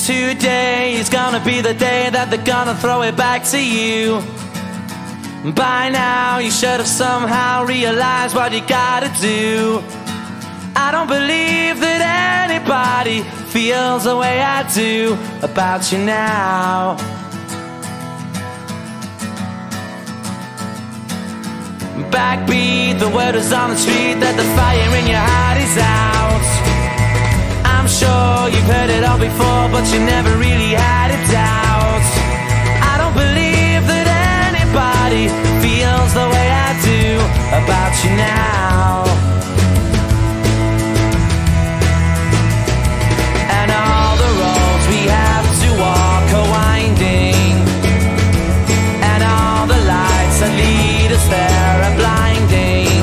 Today is gonna be the day that they're gonna throw it back to you. By now you should have somehow realized what you gotta do. I don't believe that anybody feels the way I do about you now. Backbeat, the word is on the street that the fire in your heart is out. I'm sure you've heard it all before, but you never really had a doubt. I don't believe that anybody feels the way I do about you now. And all the roads we have to walk are winding, and all the lights that lead us there are blinding.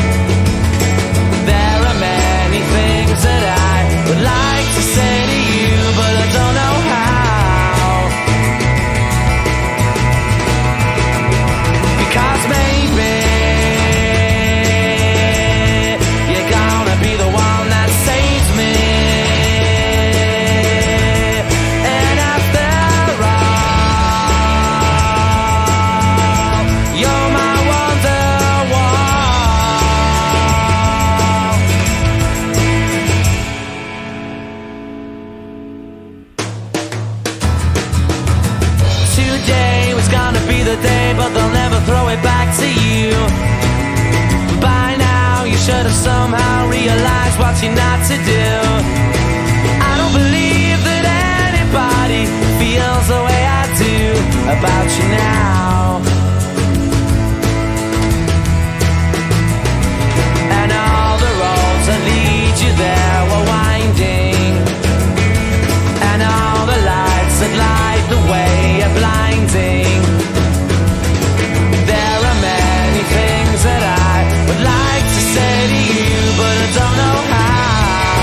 There are many things that I would like to say to you, but I don't know how. Because maybe you're gonna be the one that saves me. And after all, you're my wonderwall. Today was gonna be the day, but they'll never throw it back to you. By now you should have somehow realized what you're not to do. I don't believe that anybody feels the way I do about you now. And all the roads that lead you there were winding, and all the lights that light the way are blinding. There are many things that I would like to say to you, but I don't know how.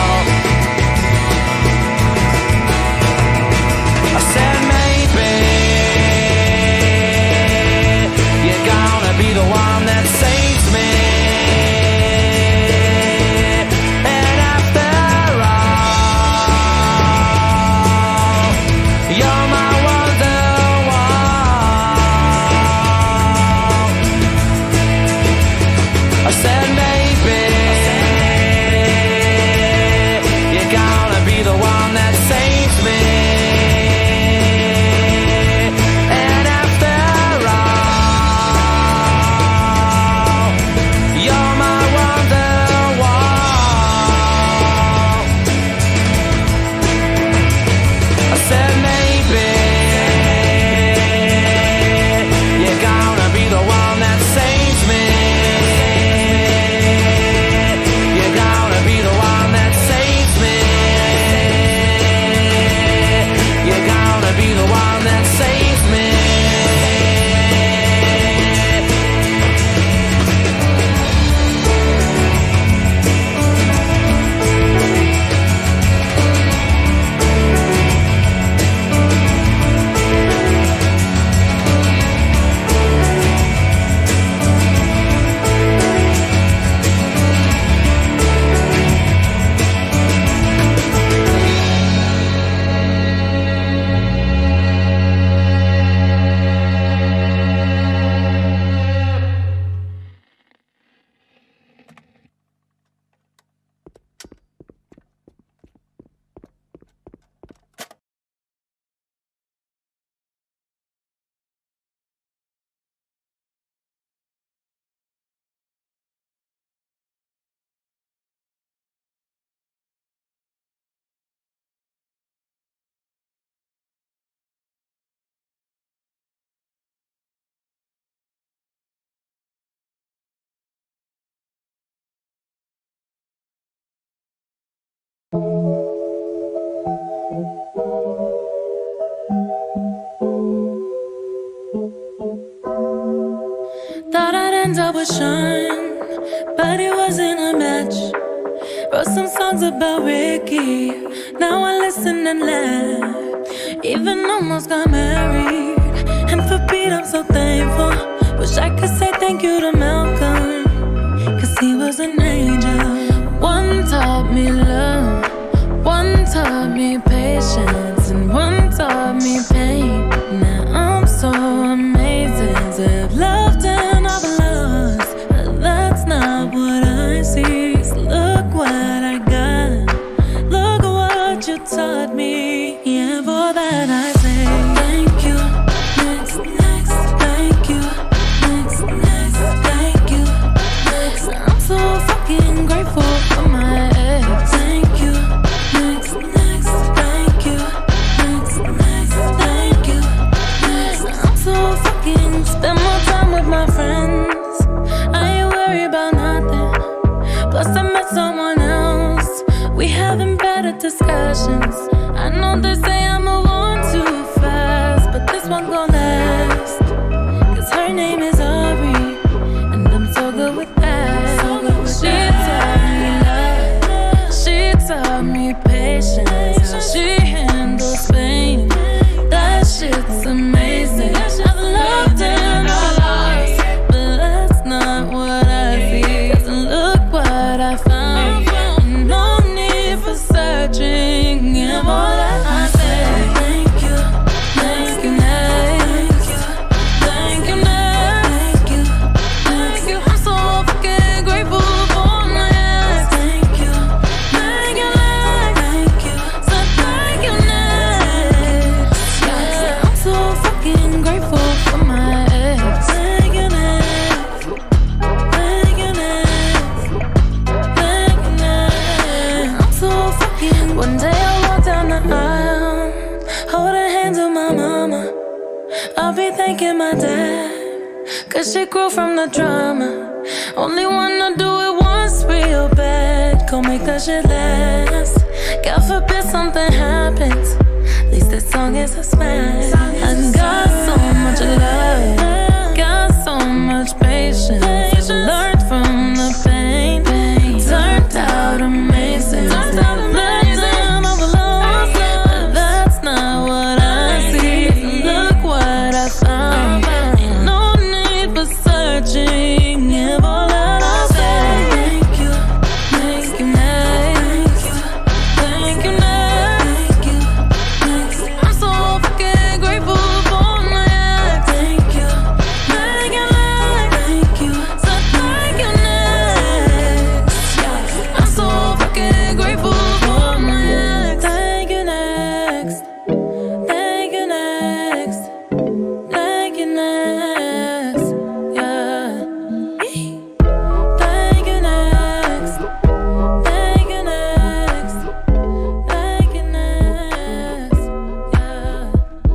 I said maybe you're gonna be the one that saves me. And after all, you're my wonderwall. I said maybe you're gonna be the one that saves me. And after all, you're my wonderwall. I said maybe you're gonna be the one that saves me. You're gonna be the one that saves me. You're gonna be the one that saves me. Thought I'd end up with Sean, but it wasn't a match. Wrote some songs about Ricky, now I listen and laugh. Even almost got married, and for Pete I'm so thankful. Wish I could say thank you to Malcolm, cause he was an angel. One taught me love, one taught me patience, and Cause she grew from the drama. Only wanna do it once real bad. Go make that shit last. God forbid something happens. At least this song is a smash. I got so much love, got so much patience. Learned from the pain. Turned out amazing. Blessing overload, but that's not what I see. Look what I found. Ain't no need for searching. If all that I say, thank you, thank you next, thank you next. I'm so fucking grateful for my ex. Thank you next, thank you, so thank you next. I'm so fucking grateful for my ex. Thank you next, thank you next, thank you next, yeah. Thank you next, thank you next, thank you next, yeah.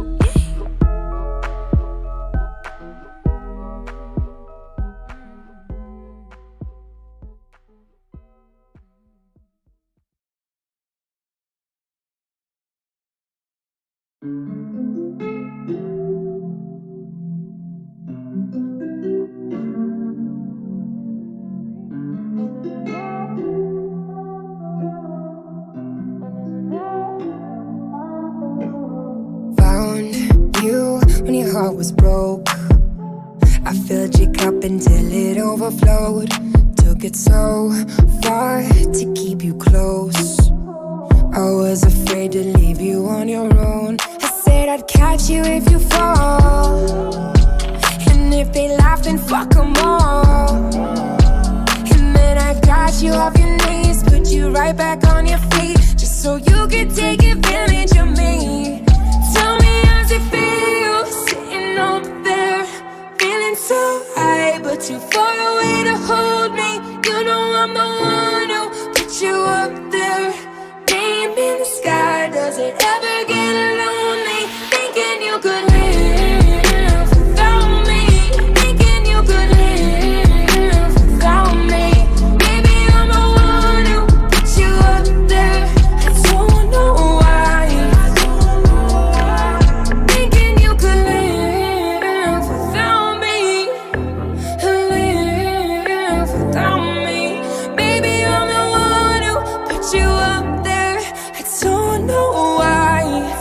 Found you when your heart was broke. I filled your cup until it overflowed. Took it so far to keep you close. I was afraid to leave you on your own. I said I'd catch you if you fall, and if they laugh then fuck them all. And then I got you off your knees, put you right back on your feet, just so you could take advantage of me. Tell me how's it feel, sitting up there, feeling so high, but too far away to hold me. You know I'm the one who put you up there. Name in the sky, does it ever get lonely? Thinking you could live without me, thinking you could live without me. Maybe I'm the one who put you up there. I don't know why. Thinking you could live without me, live without me. Maybe I'm the one who put you up there. I don't know why.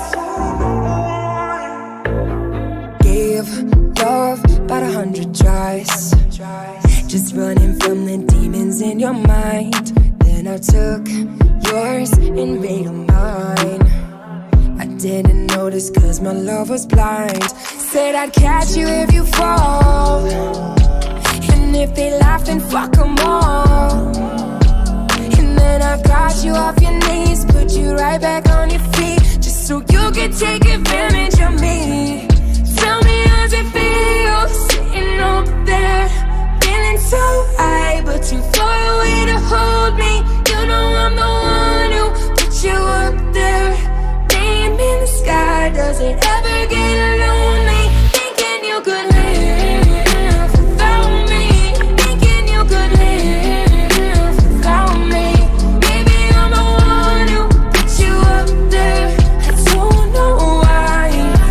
Gave love about 100 tries, just running from the demons in your mind. Then I took yours and made them mine. I didn't notice cause my love was blind. Said I'd catch you if you fall, and if they laugh then fuck them all. And then I got you off your knees, put you right back on your feet, just so you could take advantage of me. Tell me how's it feel, sitting up there, feeling so high, but too far away to hold me. You know I'm the one who put you up there. Name in the sky, does it ever get lonely? Thinking you could live without me, thinking you could live without me. Maybe I'm the one who put you up there. I don't know why.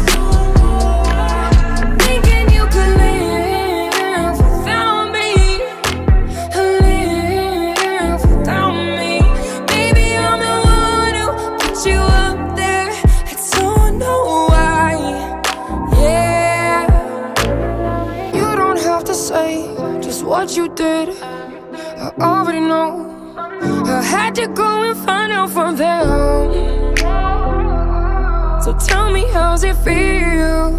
Thinking you could live without me, live without me. Maybe I'm the one who put you up there. I don't know why. Yeah. You don't have to say just what you did, I already know. I had to go and find out from them. So tell me how's it feel.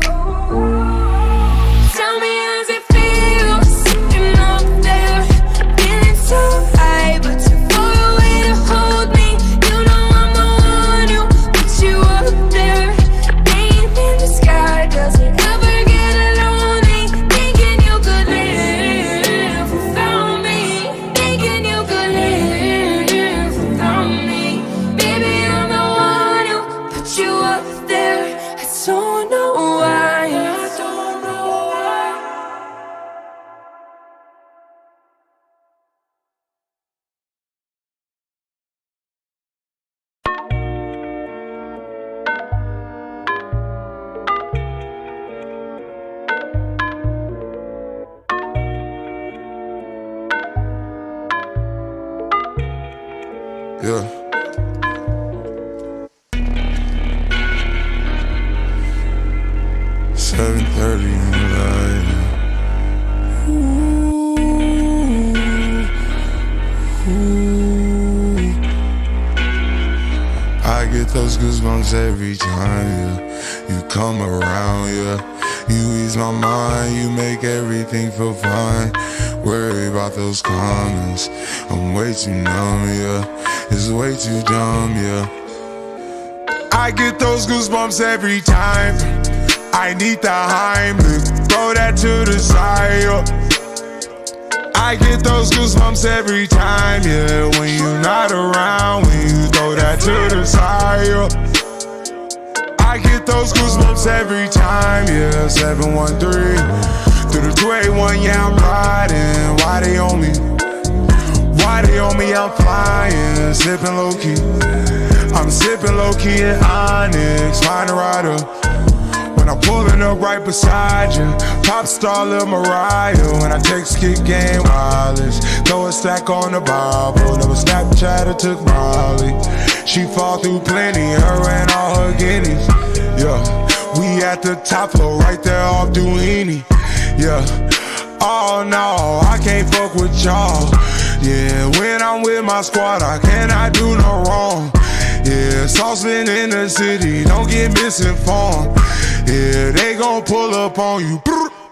Tell me how's it feel, sitting up there, feeling so high, but too far away to hold me. You know I'm the one who put you up there. Name in the sky, does it ever get lonely? Thinking you could live without me, thinking you could live without me. Baby, I'm the one who put you up there. I don't know why. Yeah. $7:30 in the night. I get those goosebumps every time, yeah. You come around, yeah. You ease my mind, you make everything feel fine. Worry about those comments, I'm way too numb, yeah. It's way too dumb, yeah. I get those goosebumps every time. I need the Heimlich, throw that to the side, yeah. I get those goosebumps every time, yeah. When you're not around, when you throw that to the side, yeah. I get those goosebumps every time, yeah. 713 through the 281, yeah, I'm riding. Why they on me? Why they on me? I'm flying, sipping low key. I'm sipping low key at Onyx, find a rider. When I'm pulling up right beside you, pop star Lil Mariah. When I text kick game wireless, throw a stack on the Bible. Never Snapchat or took Molly. She fall through plenty, her and all her guineas. Yeah, we at the top floor, right there off Duini. Yeah, oh no, I can't fuck with y'all. Yeah, when I'm with my squad, I cannot do no wrong. Yeah, saucepan in the city, don't get misinformed. Yeah, they gon' pull up on you.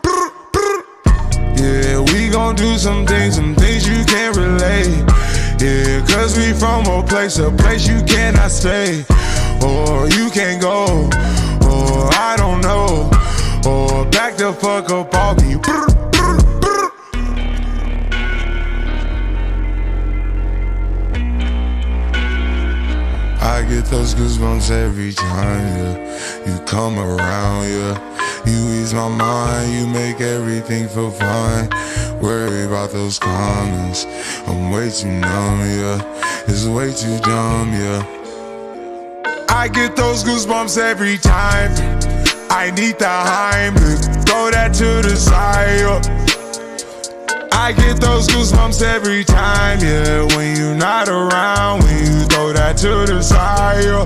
Yeah, we gon' do some things you can't relate. Yeah, cause we from a place you cannot stay. Or you can't go, or I don't know. Or back the fuck up off me. I get those goosebumps every time, yeah. You come around, yeah. You ease my mind, you make everything feel fine. Worry about those comments, I'm way too numb, yeah. It's way too dumb, yeah. I get those goosebumps every time. I need the Heimlich, throw that to the side, yeah. I get those goosebumps every time, yeah. When you're not around, when you throw that to the side, yeah.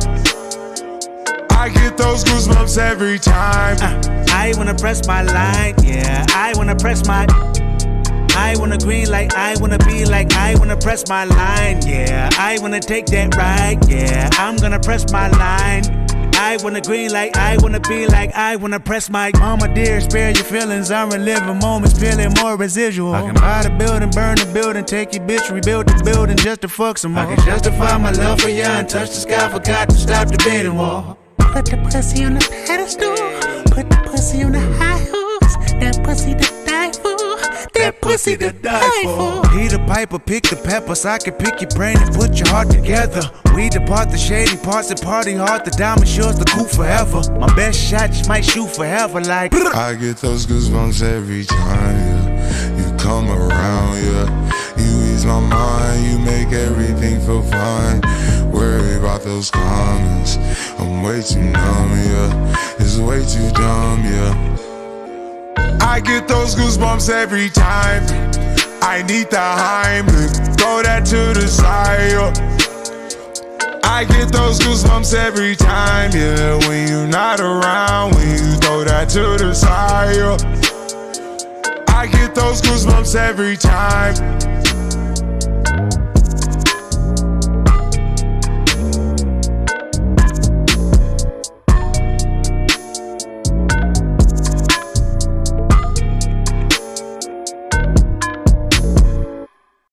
I get those goosebumps every time. I wanna press my line, yeah. I wanna press my. I wanna green like I wanna be like I wanna press my line, yeah. I wanna take that ride, yeah. I'm gonna press my line. I wanna green like I wanna be like I wanna press my. Mama dear, spare your feelings. I'm reliving moments, feeling more residual. I can buy the building, burn the building, take your bitch, rebuild the building just to fuck some more. I can justify my love for you and touch the sky, forgot to stop the beating wall. Put the pussy on the pedestal, put the pussy on the high horse. That pussy to die for, that pussy to die for. He the piper, pick the peppers. I can pick your brain and put your heart together. We depart the shady parts and party hard. The diamond yours, the cool forever. My best shot just might shoot forever like. I get those goosebumps every time, yeah. You come around, yeah. You ease my mind, you make everything feel fine. Worry about those comments, I'm way too numb, yeah. It's way too dumb, yeah. I get those goosebumps every time. I need the Heimlich, throw that to the side, yeah. I get those goosebumps every time, yeah. When you're not around, when you throw that to the side, yeah. I get those goosebumps every time.